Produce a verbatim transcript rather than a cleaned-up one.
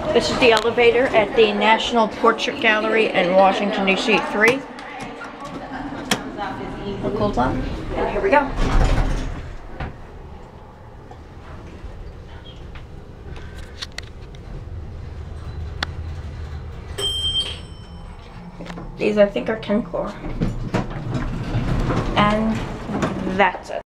This is the elevator at the National Portrait Gallery in Washington, D C three. Look, hold on. And here we go. These, I think, are Kencor. And that's it.